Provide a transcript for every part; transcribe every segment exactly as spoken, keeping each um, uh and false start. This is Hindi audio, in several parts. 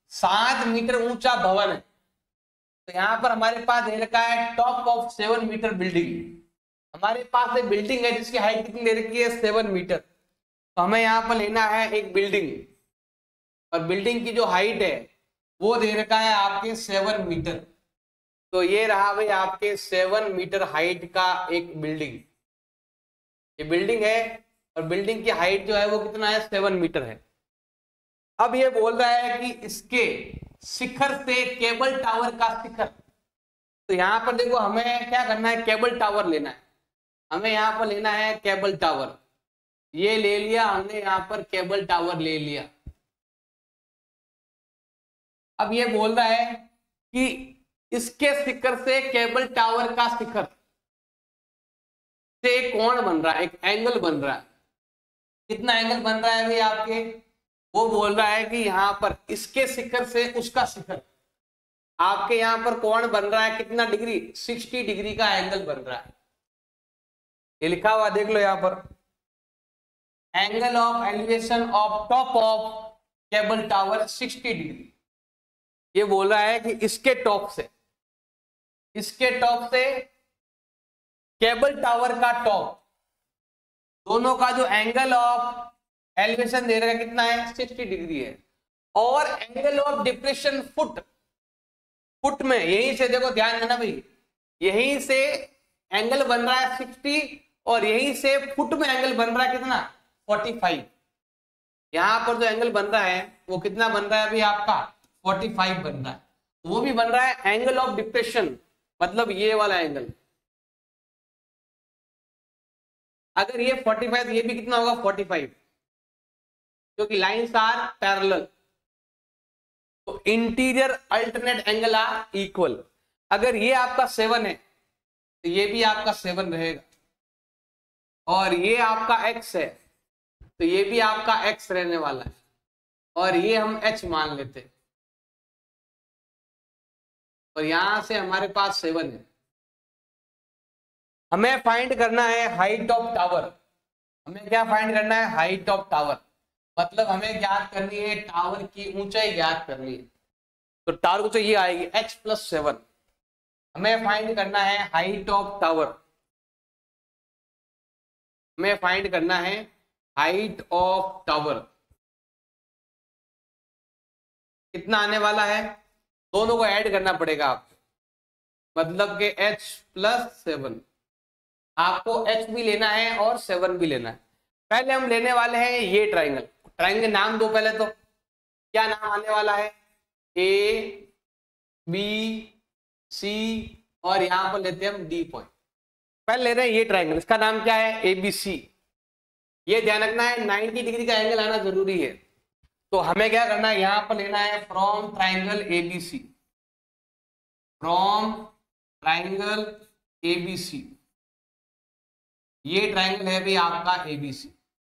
सात मीटर ऊंचा भवन है। तो यहाँ पर हमारे पास दे रखा है top of seven metre building. हमारे पास एक बिल्डिंग है जिसकी हाइट कितनी दे रखी है, सेवन मीटर। तो हमें यहाँ पर लेना है एक बिल्डिंग, और बिल्डिंग की जो हाइट है वो दे रखा है आपके सेवन मीटर। तो ये रहा भाई आपके सेवन मीटर हाइट का एक बिल्डिंग। ये बिल्डिंग है और बिल्डिंग की हाइट जो है वो कितना है, सेवन मीटर है। अब ये बोल रहा है कि इसके शिखर से केबल टावर का शिखर। तो यहाँ पर देखो हमें क्या करना है, केबल टावर लेना है। हमें यहाँ पर लेना है केबल टावर। ये ले लिया हमने, यहाँ पर केबल टावर ले लिया। अब ये बोल रहा है कि इसके शिखर से केबल टावर का शिखर से एक कोण बन रहा है, एक एंगल बन रहा है। कितना एंगल बन रहा है अभी आपके, वो बोल रहा है कि यहाँ पर इसके शिखर से उसका शिखर आपके यहाँ पर कोण बन रहा है कितना डिग्री, साठ डिग्री का एंगल बन रहा है। ये लिखा हुआ देख लो यहाँ पर, angle of elevation of top of cable tower साठ डिग्री। ये बोल रहा है कि इसके टॉप से इसके टॉप से केबल टावर का टॉप, दोनों का जो एंगल ऑफ एलिवेशन दे रहा है कितना है, साठ डिग्री है। और angle of depression foot, foot में यहीं से देखो ध्यान देना भाई, यहीं से एंगल बन रहा है साठ और यहीं से फुट में एंगल बन रहा है कितना, पैंतालीस। यहां पर जो एंगल बन रहा है वो कितना बन रहा है अभी आपका, पैंतालीस बन रहा है। वो भी बन रहा है एंगल ऑफ डिप्रेशन, मतलब ये वाला एंगल। अगर ये पैंतालीस तो ये भी कितना होगा, पैंतालीस, क्योंकि लाइंस आर पैरेलल। तो interior alternate angle are equal. अगर ये आपका सेवन है तो ये भी आपका सेवन रहेगा, और ये आपका एक्स है तो ये भी आपका एक्स रहने वाला है, और ये हम एच मान लेते हैं। और यहां से हमारे पास सेवन है। हमें फाइंड करना है हाइट ऑफ टावर। हमें क्या फाइंड करना है, हाइट ऑफ टावर। मतलब हमें ज्ञात करनी है टावर की ऊंचाई ज्ञात करनी है। तो टावर ऊंचाई ये आएगी एच प्लस सेवन। हमें फाइंड करना है हाइट ऑफ टावर। हमें फाइंड करना है हाइट ऑफ टावर। कितना आने वाला है, दोनों को ऐड करना पड़ेगा आपको, मतलब कि h प्लस सेवन। आपको h भी लेना है और सेवन भी लेना है। पहले हम लेने वाले हैं ये ट्राइंगल। ट्राइंगल नाम दो पहले, तो क्या नाम आने वाला है, ए बी सी, और यहां पर लेते हैं हम डी पॉइंट। पहले ले रहे हैं ये ट्राइंगल, इसका नाम क्या है, ए बी सी। ये ध्यान रखना है नब्बे डिग्री का एंगल आना जरूरी है। तो हमें क्या करना है, यहां पर लेना है from triangle ABC, from triangle ABC. ये ट्राइंगल है भी आपका एबीसी।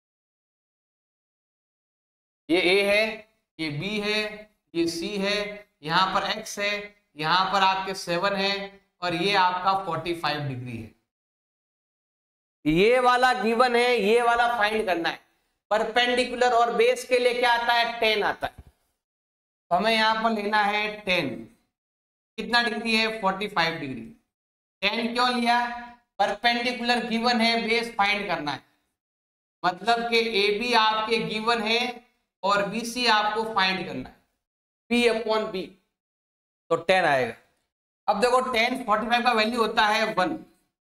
ये ए है, ये बी है, ये सी है, यहां पर एक्स है, यहां पर आपके सेवन है, और ये आपका पैंतालीस डिग्री है। ये वाला गिवन है, ये वाला फाइंड करना है। परपेंडिकुलर और बेस के लिए क्या आता है, टेन आता है। तो हमें यहां पर लेना है टेन। कितना डिग्री है, पैंतालीस डिग्री। टेन क्यों लिया, परपेंडिकुलर गिवन है, बेस फाइंड करना है। मतलब कि ए बी आपके गिवन है और बी सी आपको फाइंड करना है, पी अपॉन बी। तो टेन आएगा। अब देखो टेन पैंतालीस का वैल्यू होता है वन।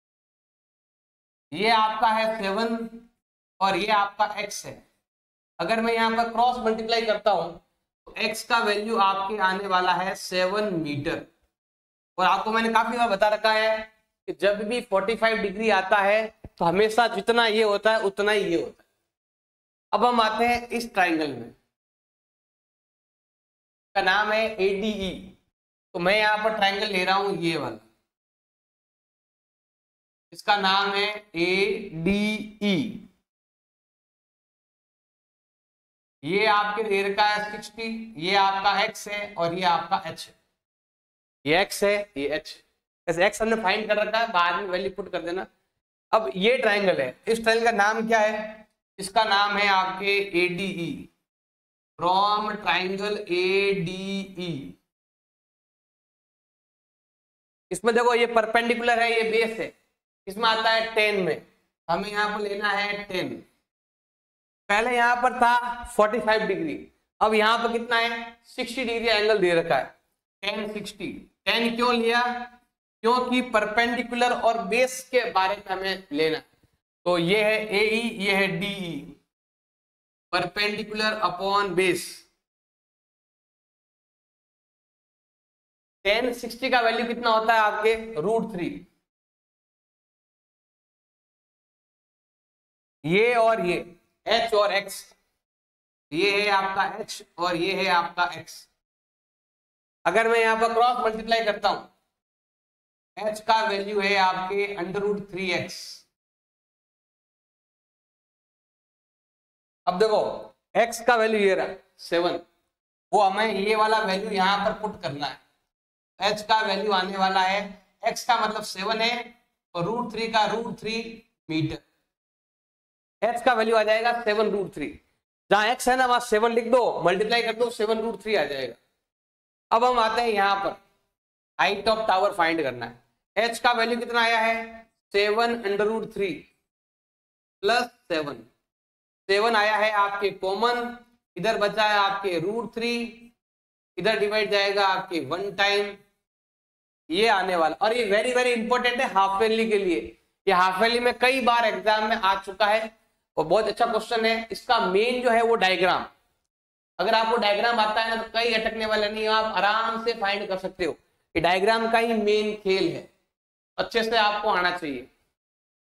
ये आपका है सेवन और ये आपका x है। अगर मैं यहाँ पर क्रॉस मल्टीप्लाई करता हूं तो x का वैल्यू आपके आने वाला है सेवन मीटर। और आपको मैंने काफी बार बता रखा है कि जब भी पैंतालीस डिग्री आता है तो हमेशा जितना ये होता है उतना ही ये होता है। अब हम आते हैं इस ट्राइंगल में, का नाम है ए डी ई। तो मैं यहाँ पर ट्राइंगल ले रहा हूं ये वाला, इसका नाम है ए डी ई। ये आपके दे रखा है साठ, ये आपका x है और ये आपका h है। ये x है, ये h। ऐसे x हमने फाइंड कर रखा है, बाद में वैल्यू पुट कर देना। अब ये ट्राइंगल है, इस ट्राइंगल का नाम क्या है, इसका नाम है आपके A D E. From triangle A D E. इसमें देखो ये परपेंडिकुलर है, ये बेस है, इसमें आता है टेन में, हमें यहाँ पर लेना है टेन। पहले यहाँ पर था पैंतालीस डिग्री, अब यहाँ पर कितना है साठ डिग्री एंगल दे रखा है, टेन सिक्सटी। टेन क्यों लिया? क्योंकि परपेंडिकुलर और बेस के बारे में हमें लेना। तो ये है ए ई, ये है D E, perpendicular upon base. Tan sixty का वैल्यू कितना होता है आपके रूट थ्री। ये और ये h और x, ये है आपका h और ये है आपका x। अगर मैं यहां पर क्रॉस मल्टीप्लाई करता हूं, h का वैल्यू है आपके अंडर रूट थ्री एक्स। अब देखो x का वैल्यू ये रहा सेवन, वो हमें ये वाला वैल्यू यहां पर पुट करना है। h का वैल्यू आने वाला है, x का मतलब सेवन है और रूट थ्री का रूट थ्री मीटर। h का वैल्यू आ जाएगा सेवन रूट थ्री, जहां x है ना वहां सेवन लिख दो, मल्टीप्लाई कर दो, सेवन रूट थ्री आ जाएगा। अब हम आते हैं यहां पर हाइट ऑफ टावर फाइंड करना है। h का वैल्यू कितना आया है seven under root three plus seven, seven आया है आपके कॉमन, इधर बचा है आपके रूट थ्री, इधर डिवाइड जाएगा आपके वन टाइम, ये आने वाला। और ये वेरी वेरी इंपॉर्टेंट है हाफ ईयरली के लिए, ये हाफ ईयरली में कई बार एग्जाम में आ चुका है और बहुत अच्छा क्वेश्चन है। इसका मेन जो है वो डायग्राम, अगर आपको डायग्राम आता है ना तो कई अटकने वाले नहीं, आप आराम से फाइंड कर सकते हो। ये डायग्राम का ही मेन खेल है, अच्छे से आपको आना चाहिए।